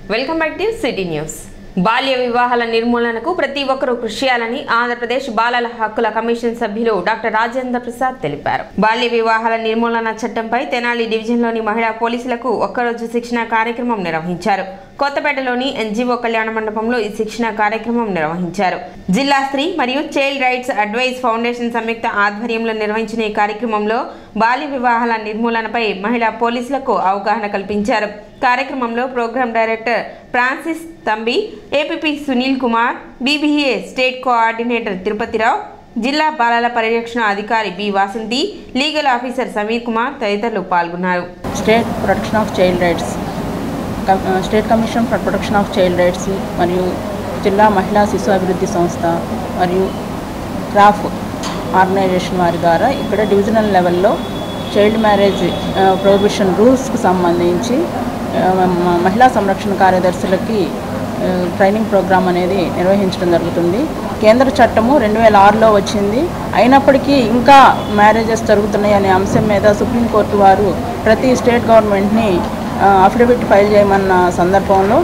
Welcome back to city news. బాల్య వివాహాల నిర్మూలనకు ప్రతి ఒక్కరూ కృషి చేయాలని ఆంధ్రప్రదేశ్ బాలల హక్కుల కమిషన్ సభ్యులు డాక్టర్ రాజేంద్ర ప్రసాద్ తెలిపారు. బాల్య వివాహాల నిర్మూలన చట్టంపై తెనాలి డివిజన్లోని మహిళా పోలీసులకు ఒక్కరోజు శిక్షణ కార్యక్రమం నిర్వహించారు. కొత్తపేటలోని ఎన్జీఓ కళ్యాణ మండపంలో ఈ శిక్షణ కార్యక్రమం నిర్వహించారు. జిల్లా స్త్రీ మరియు చైల్డ్ రైట్స్ అడ్వైజ్ ఫౌండేషన్ సంయుక్త ఆధ్వర్యంలో నిర్వహించిన ఈ కార్యక్రమంలో బాల్య వివాహాల నిర్మూలనపై మహిళా పోలీసులకు అవగాహన కల్పించారు. కార్యక్రమంలో programme director Francis Thambi, APP Sunil Kumar, BBA state coordinator Tirupatirao, జిల్లా బాలల పరిరక్షణ అధికారి B Vasanthi, legal officer Sameer Kumar తదితరులు పాల్గొన్నారు. State protection of child rights, state commission for protection of child rights మరియు జిల్లా మహిళా శిశు అభివృద్ధి సంస్థ మరియు క్రాఫ్ ఆర్గనైజేషన్ వారి ద్వారా ఇక్కడ డివిజనల్ లెవెల్లో చైల్డ్ మ్యారేజ్ ప్రొహిబిషన్ రూల్స్కి సంబంధించి మహిళా సంరక్షణ కార్యదర్శులకి ట్రైనింగ్ ప్రోగ్రామ్ అనేది నిర్వహించడం జరుగుతుంది. కేంద్ర చట్టము 2006లో వచ్చింది. అయినప్పటికీ ఇంకా మ్యారేజెస్ జరుగుతున్నాయి అనే అంశం మీద సుప్రీంకోర్టు వారు ప్రతి స్టేట్ గవర్నమెంట్ని అఫిడవిట్ ఫైల్ చేయమన్న సందర్భంలో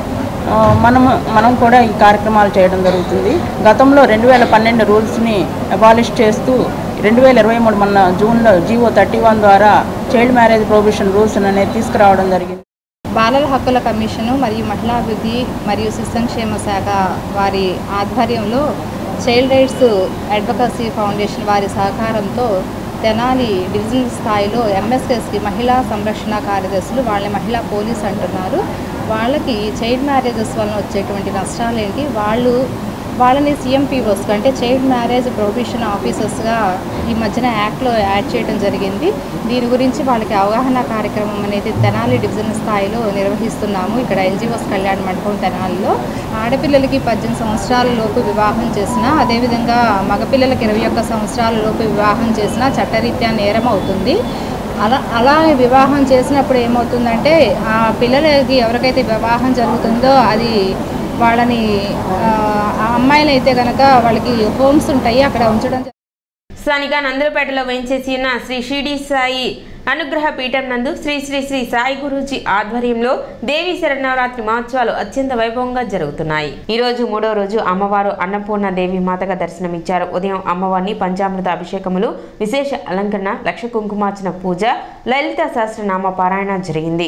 మనం కూడా ఈ కార్యక్రమాలు చేయడం జరుగుతుంది. గతంలో 2012 రూల్స్ని అబాలిష్ చేస్తూ 2023 మొన్న జూన్లో జీవో 31 ద్వారా చైల్డ్ మ్యారేజ్ ప్రొహిబిషన్ రూల్స్ అనేది తీసుకురావడం జరిగింది. బాలల హక్కుల కమిషను మరియు మహిళా అభివృద్ధి మరియు శిశు సంక్షేమ శాఖ వారి ఆధ్వర్యంలో చైల్డ్ రైట్స్ అడ్వకసీ ఫౌండేషన్ వారి సహకారంతో తెనాలి డివిజనల్ స్థాయిలో ఎంఎస్ఎస్కి మహిళా సంరక్షణ కార్యదర్శులు, వాళ్ళని మహిళా పోలీస్ అంటున్నారు, వాళ్ళకి చైల్డ్ మ్యారేజెస్ వలన వచ్చేటువంటి నష్టాలు ఏంటి, వాళ్ళని సిఎంపీఓస్ అంటే చైల్డ్ మ్యారేజ్ ప్రొహిబిషన్ ఆఫీసర్స్గా ఈ మధ్యన యాక్ట్లో యాడ్ చేయడం జరిగింది. దీని గురించి వాళ్ళకి అవగాహన కార్యక్రమం అనేది తెనాలి డివిజన్ స్థాయిలో నిర్వహిస్తున్నాము. ఇక్కడ ఎన్జీఓస్ కళ్యాణ మండపం తెనాలిలో ఆడపిల్లలకి 18 సంవత్సరాల లోపు వివాహం చేసినా, అదేవిధంగా మగపిల్లలకి 21 సంవత్సరాల లోపు వివాహం చేసినా చట్టరీత్యా నేరం అవుతుంది. అలా వివాహం చేసినప్పుడు ఏమవుతుందంటే ఆ పిల్లలకి ఎవరికైతే వివాహం జరుగుతుందో అది వాళ్ళని ఆ అమ్మాయిలు అయితే కనుక వాళ్ళకి హోమ్స్ ఉంటాయి, అక్కడ ఉంచడం. స్థానిక నందులపేటలో వేంచేసి ఉన్న శ్రీ షిరిడి సాయి అనుగ్రహ పీఠం నందు శ్రీ శ్రీ శ్రీ సాయి గురూజీ ఆధ్వర్యంలో దేవీ శరన్నవరాత్రి మహోత్సవాలు అత్యంత వైభవంగా జరుగుతున్నాయి. ఈ రోజు 3వ రోజు అమ్మవారు అన్నపూర్ణ దేవి మాతగా దర్శనమిచ్చారు. ఉదయం అమ్మవారిని పంచామృత అభిషేకములు, విశేష అలంకరణ, లక్ష కుంకుమార్చన పూజ, లలిత సహస్రనామ పారాయణ జరిగింది.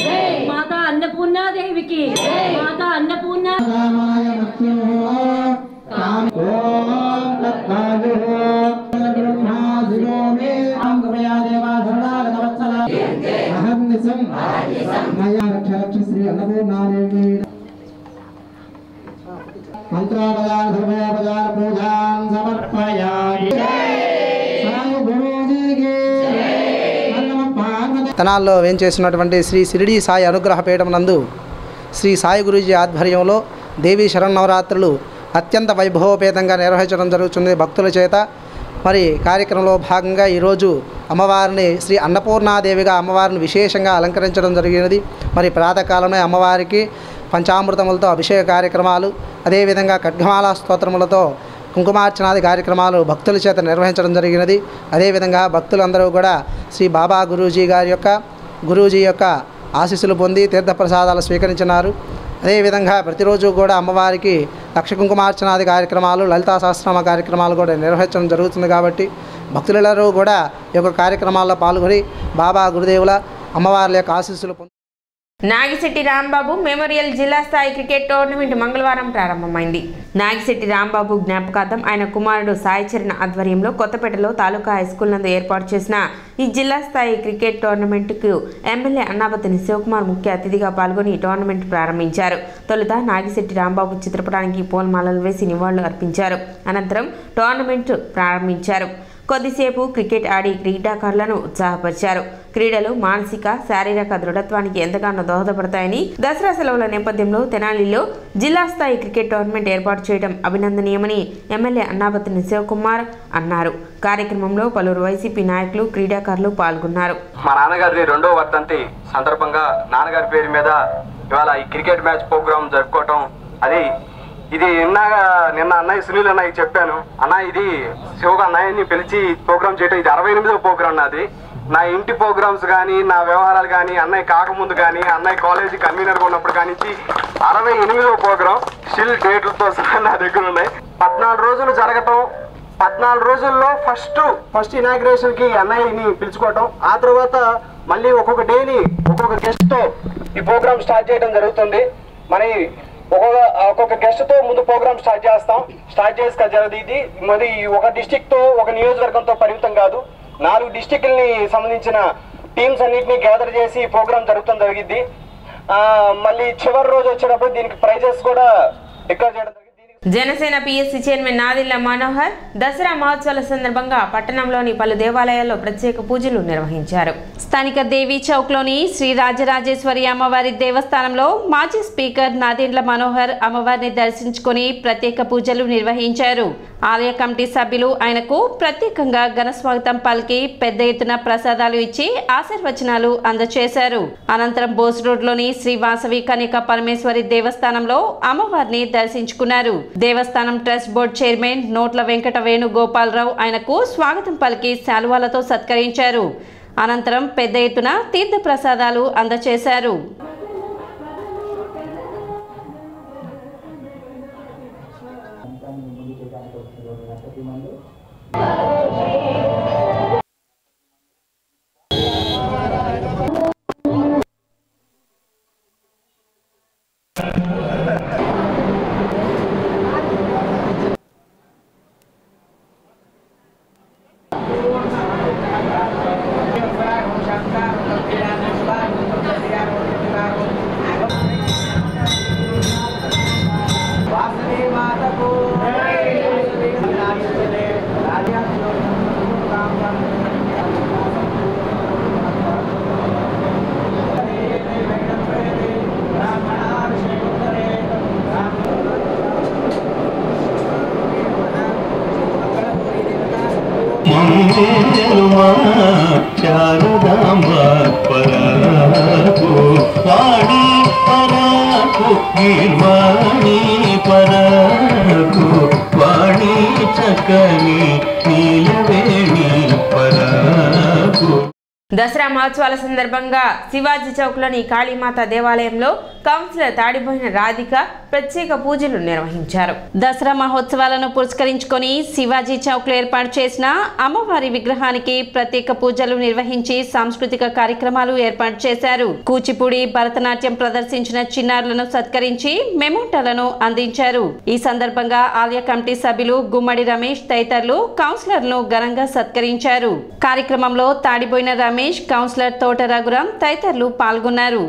తెనాల్లో వేంచేసినటువంటి శ్రీ షిరిడి సాయి అనుగ్రహ పీఠం నందు శ్రీ సాయి గురూజీ ఆధ్వర్యంలో దేవీ శరన్నవరాత్రులు అత్యంత వైభవోపేతంగా నిర్వహించడం జరుగుతుంది భక్తుల చేత. మరి కార్యక్రమంలో భాగంగా ఈరోజు అమ్మవారిని శ్రీ అన్నపూర్ణాదేవిగా అమ్మవారిని విశేషంగా అలంకరించడం జరిగినది. మరి ప్రాతకాలమే అమ్మవారికి పంచామృతములతో అభిషేక కార్యక్రమాలు, అదేవిధంగా ఖడ్గమాల స్తోత్రములతో కుంకుమార్చనాది కార్యక్రమాలు భక్తుల చేత నిర్వహించడం జరిగినది. అదేవిధంగా భక్తులందరూ కూడా శ్రీ బాబా గురూజీ యొక్క ఆశీస్సులు పొంది తీర్థప్రసాదాలు స్వీకరించినారు. అదేవిధంగా ప్రతిరోజు కూడా అమ్మవారికి లక్ష కుంకుమార్చనాది కార్యక్రమాలు, లలితా సహస్రనామ కార్యక్రమాలు కూడా నిర్వహించడం జరుగుతుంది. కాబట్టి భక్తులందరూ కూడా ఈ యొక్క కార్యక్రమాల్లో పాల్గొని బాబా గురుదేవుల అమ్మవారి యొక్క ఆశీస్సులు పొంది. నాగిశెట్టి రాంబాబు మెమోరియల్ జిల్లా స్థాయి క్రికెట్ టోర్నమెంట్ మంగళవారం ప్రారంభమైంది. నాగిశెట్టి రాంబాబు జ్ఞాపకార్థం ఆయన కుమారుడు సాయి చరణ్ ఆధ్వర్యంలో కొత్తపేటలో తాలూకా హైస్కూల్ నందు ఏర్పాటు చేసిన ఈ జిల్లా స్థాయి క్రికెట్ టోర్నమెంట్కు ఎమ్మెల్యే అన్నాబతిని శివకుమార్ ముఖ్య అతిథిగా పాల్గొని టోర్నమెంట్ ప్రారంభించారు. తొలుత నాగిశెట్టి రాంబాబు చిత్రపటానికి పూలమాలలు వేసి నివాళులు అర్పించారు. అనంతరం టోర్నమెంట్ ప్రారంభించారు. కొద్దిసేపు క్రికెట్ ఆడి క్రీడాకారులను ఉత్సాహపరిచారు. క్రీడలు మానసిక, శారీరక దృఢత్వానికి ఎంతగానో దోహదపడతాయని దసరా సెలవుల నేపథ్యంలో తెనాలిలో జిల్లా స్థాయి క్రికెట్ టోర్నమెంట్ ఏర్పాటు చేయడం అభినందనీయమని ఎమ్మెల్యే అన్నాబతిని శివకుమార్ అన్నారు. కార్యక్రమంలో పలువురు వైసీపీ నాయకులు, క్రీడాకారులు పాల్గొన్నారు. మా నాన్నగారి 2వ వర్ధంతి సందర్భంగా నాన్నగారి పేరు మీద ఇవాళ ఈ క్రికెట్ మ్యాచ్ ప్రోగ్రామ్ జరుపుకోవటం, ఇది నిన్న అన్నయ్య సునీల్ అన్నయ్య చెప్పాను, అన్న ఇది శివగా అన్నయ్యని పిలిచి ప్రోగ్రామ్ చేయటం, ఇది 68వ ప్రోగ్రామ్ నాది. నా ఇంటి ప్రోగ్రామ్స్ కానీ, నా వ్యవహారాలు కానీ, అన్నయ్య కాకముందు కానీ, అన్నయ్య కాలేజీ కన్వీనర్గా ఉన్నప్పుడు కానించి 68వ ప్రోగ్రాం స్టిల్ డేట్లతో సహా నా దగ్గర ఉన్నాయి. 14 రోజులు జరగటం, 14 రోజుల్లో ఫస్ట్ ఇనాగ్రేషన్కి అన్నయ్యని పిలుచుకోవటం, ఆ తర్వాత మళ్ళీ ఒక్కొక్క డేని ఒక్కొక్క గెస్ట్తో ఈ ప్రోగ్రామ్ స్టార్ట్ చేయడం జరుగుతుంది. మరి ఒక్కొక్క గెస్ట్తో ముందు ప్రోగ్రామ్ స్టార్ట్ చేసి జరగదు. ఇది మరి ఒక డిస్టిక్తో ఒక నియోజకవర్గంతో పరిమితం కాదు. 4 డిస్టిక్ల్ని సంబంధించిన టీమ్స్ అన్నింటినీ గ్యాదర్ చేసి ప్రోగ్రామ్ జరిగింది. మళ్ళీ చివరి రోజు వచ్చేటప్పుడు దీనికి ప్రైజెస్ కూడా డిక్లేర్ చేయడం జరిగింది. జనసేన పిఎస్సి చైర్మన్ నాదిళ్ల మనోహర్ దసరా మహోత్సవాల సందర్భంగా పట్టణంలోని పలు దేవాలయాల్లో ప్రత్యేక పూజలు నిర్వహించారు. స్థానిక దేవీ చౌక్లోని శ్రీ రాజరాజేశ్వరి అమ్మవారి దేవస్థానంలో మాజీ స్పీకర్ నాదిళ్ల మనోహర్ అమ్మవారిని దర్శించుకుని ప్రత్యేక పూజలు నిర్వహించారు. ఆలయ కమిటీ సభ్యులు ఆయనకు ప్రత్యేకంగా ఘన స్వాగతం పలికి పెద్ద ఎత్తున ప్రసాదాలు ఇచ్చి ఆశీర్వచనాలు అందజేశారు. అనంతరం బోస్ రోడ్లోని శ్రీ వాసవి కన్యక పరమేశ్వరి దేవస్థానంలో అమ్మవారిని దర్శించుకున్నారు. దేవస్థానం ట్రస్ట్ బోర్డు చైర్మన్ నోట్ల వెంకట వేణుగోపాలరావు ఆయనకు స్వాగతం పలికి శాలువాలతో సత్కరించారు. అనంతరం పెద్ద ఎత్తున తీర్థ ప్రసాదాలు అందజేశారు. శారదాంబా పరాకు వాణి పరాకు నిర్వాణి పరాకు వాణి చక్కని నీలవేణి పరాకు. దసరా మహోత్సవాల సందర్భంగా శివాజీ చౌక్లోని కాళీమాత దేవాలయంలో కౌన్సిలర్ తాడిపోయిన రాధిక ప్రత్యేక పూజలు నిర్వహించారు. దసరా మహోత్సవాలను పురస్కరించుకొని శివాజీ చౌక్లో ఏర్పాటు చేసిన అమ్మవారి విగ్రహానికి ప్రత్యేక పూజలు నిర్వహించి సాంస్కృతిక కార్యక్రమాలు ఏర్పాటు చేశారు. కూచిపూడి, భరతనాట్యం ప్రదర్శించిన చిన్నారులను సత్కరించి మెమోంటాలను అందించారు. ఈ సందర్భంగా ఆలయ కమిటీ సభ్యులు గుమ్మడి రమేష్ తదితరులు కౌన్సిలర్లను ఘనంగా సత్కరించారు. కార్యక్రమంలో తాడిపోయిన రమేష్, కౌన్సిలర్ తోట రఘురాం తదితరులు పాల్గొన్నారు.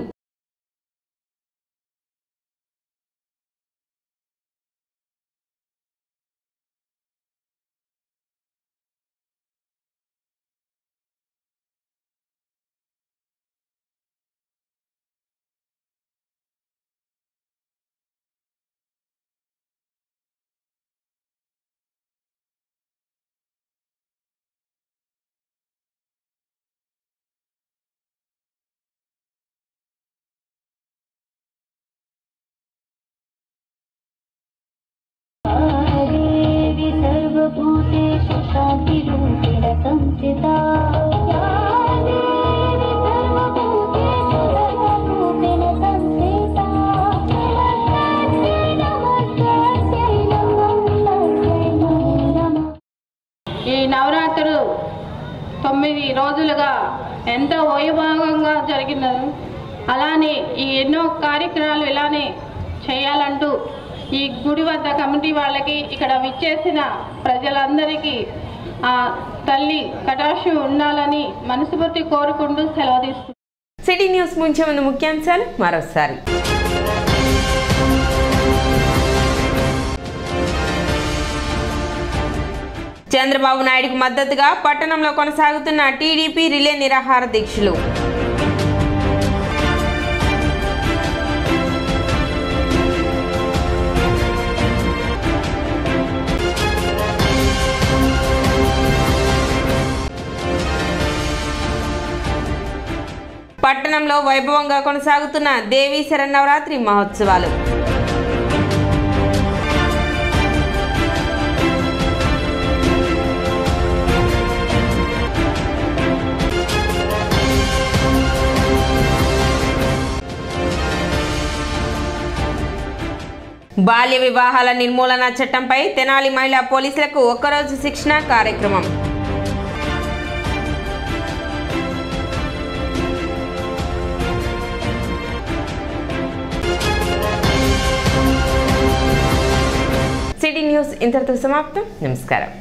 ఈ నవరాత్రులు 9 రోజులుగా ఎంతో వైభవంగా జరిగినది. అలానే ఈ ఎన్నో కార్యక్రమాలు ఇలానే చేయాలంటూ ఈ గుడి వద్ద కమిటీ వాళ్ళకి, ఇక్కడ విచ్చేసిన ప్రజలందరికీ ఆ తల్లి కటాక్షం ఉండాలని మనస్ఫూర్తి కోరుకుంటూ సెలవు తీసుకుంటాం. సిటీ న్యూస్ ముంచే ముందు ముఖ్యాంశాలు మరోసారి. చంద్రబాబు నాయుడుకు మద్దతుగా పట్టణంలో కొనసాగుతున్న టీడీపీ రిలే నిరాహార దీక్షలు. పట్టణంలో వైభవంగా కొనసాగుతున్న దేవీ శరన్నవరాత్రి మహోత్సవాలు. బాల్య వివాహాల నిర్మూలన చట్టంపై తెనాలి మహిళా పోలీసులకు ఒక్కరోజు శిక్షణ కార్యక్రమం. సిటీ న్యూస్ ఇంతటితో సమాప్తం. నమస్కారం.